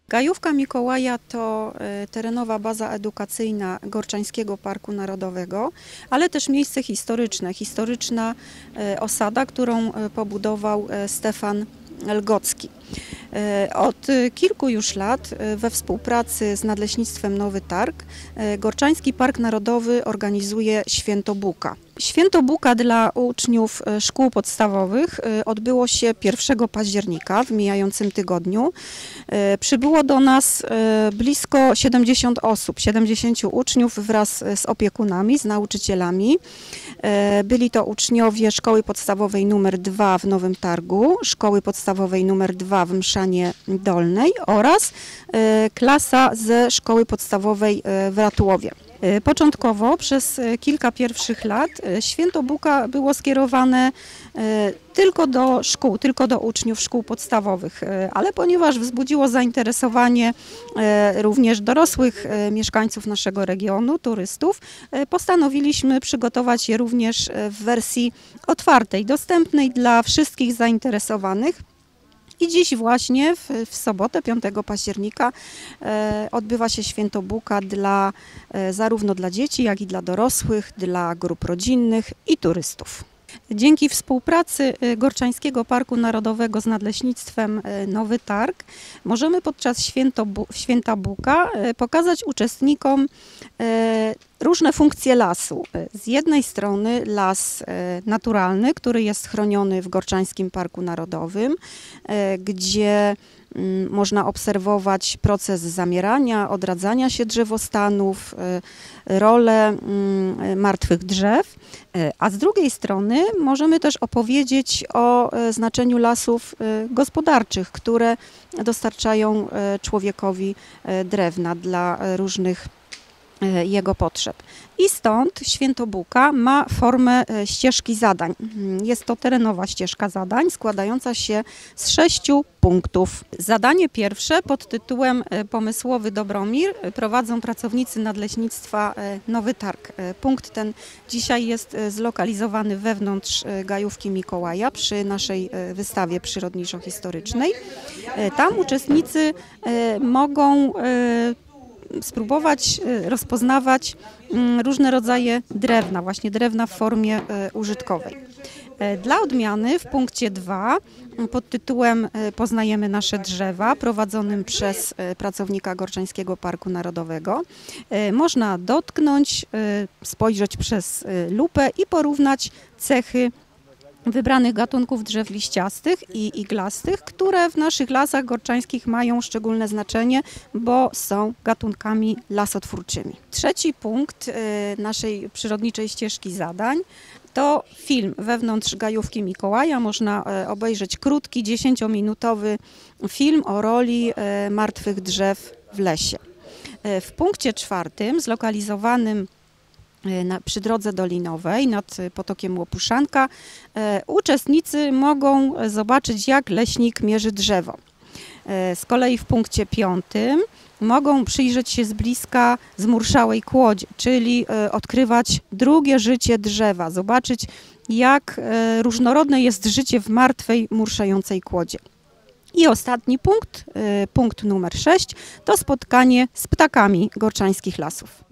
Gajówka Mikołaja to terenowa baza edukacyjna Gorczańskiego Parku Narodowego, ale też miejsce historyczne. Historyczna osada, którą pobudował Stefan Lgocki. Od kilku już lat we współpracy z Nadleśnictwem Nowy Targ Gorczański Park Narodowy organizuje Święto Buka. Święto Buka dla uczniów szkół podstawowych odbyło się 1 października w mijającym tygodniu. Przybyło do nas blisko 70 osób, 70 uczniów wraz z opiekunami, z nauczycielami. Byli to uczniowie Szkoły Podstawowej nr 2 w Nowym Targu, Szkoły Podstawowej nr 2 w Mszanie Dolnej oraz klasa ze Szkoły Podstawowej w Ratłowie. Początkowo przez kilka pierwszych lat Święto Buka było skierowane tylko do szkół, tylko do uczniów szkół podstawowych, ale ponieważ wzbudziło zainteresowanie również dorosłych mieszkańców naszego regionu, turystów, postanowiliśmy przygotować je również w wersji otwartej, dostępnej dla wszystkich zainteresowanych. I dziś właśnie w sobotę, 5 października odbywa się Święto Buka zarówno dla dzieci, jak i dla dorosłych, dla grup rodzinnych i turystów. Dzięki współpracy Gorczańskiego Parku Narodowego z Nadleśnictwem Nowy Targ możemy podczas Święta Buka pokazać uczestnikom różne funkcje lasu. Z jednej strony las naturalny, który jest chroniony w Gorczańskim Parku Narodowym, gdzie można obserwować proces zamierania, odradzania się drzewostanów, rolę martwych drzew, a z drugiej strony możemy też opowiedzieć o znaczeniu lasów gospodarczych, które dostarczają człowiekowi drewna dla różnych jego potrzeb. I stąd Święto Buka ma formę ścieżki zadań. Jest to terenowa ścieżka zadań składająca się z 6 punktów. Zadanie pierwsze pod tytułem Pomysłowy Dobromir prowadzą pracownicy Nadleśnictwa Nowy Targ. Punkt ten dzisiaj jest zlokalizowany wewnątrz Gajówki Mikołaja przy naszej wystawie przyrodniczo-historycznej. Tam uczestnicy mogą spróbować rozpoznawać różne rodzaje drewna, właśnie drewna w formie użytkowej. Dla odmiany w punkcie 2 pod tytułem Poznajemy nasze drzewa, prowadzonym przez pracownika Gorczańskiego Parku Narodowego, można dotknąć, spojrzeć przez lupę i porównać cechy wybranych gatunków drzew liściastych i iglastych, które w naszych lasach gorczańskich mają szczególne znaczenie, bo są gatunkami lasotwórczymi. Trzeci punkt naszej przyrodniczej ścieżki zadań to film wewnątrz Gajówki Mikołaja. Można obejrzeć krótki, 10-minutowy film o roli martwych drzew w lesie. W punkcie 4 zlokalizowanym przy drodze dolinowej nad potokiem Łopuszanka uczestnicy mogą zobaczyć, jak leśnik mierzy drzewo. Z kolei w punkcie 5 mogą przyjrzeć się z bliska zmurszałej kłodzie, czyli odkrywać drugie życie drzewa, zobaczyć, jak różnorodne jest życie w martwej, murszającej kłodzie. I ostatni punkt, punkt numer 6, to spotkanie z ptakami gorczańskich lasów.